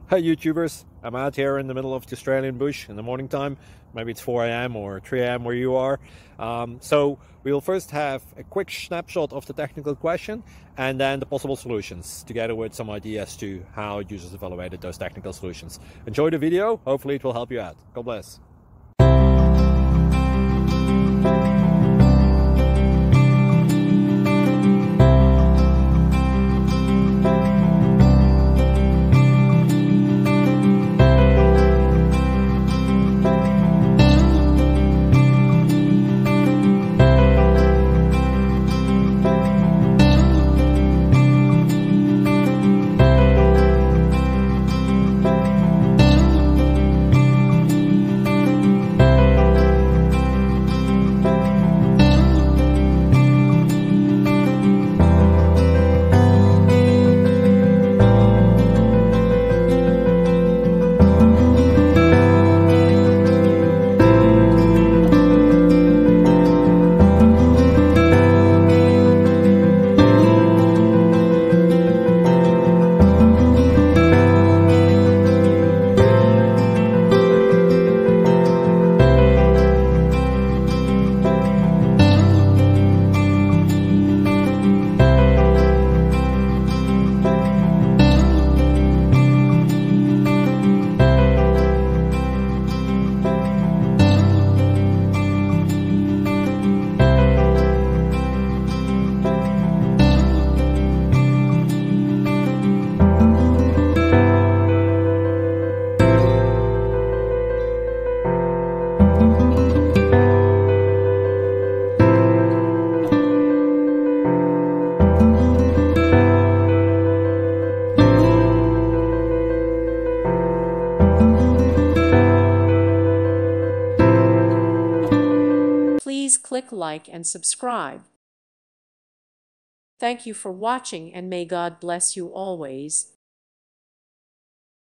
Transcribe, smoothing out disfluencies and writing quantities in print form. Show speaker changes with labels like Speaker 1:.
Speaker 1: Hi YouTubers, I'm out here in the middle of the Australian bush in the morning time. Maybe it's 4 a.m. or 3 a.m. where you are. So we'll first have a quick snapshot of the technical question and then the possible solutions, together with some ideas to how users evaluated those technical solutions. Enjoy the video, hopefully it will help you out. God bless.
Speaker 2: Please click like and subscribe. Thank you for watching, and may God bless you always.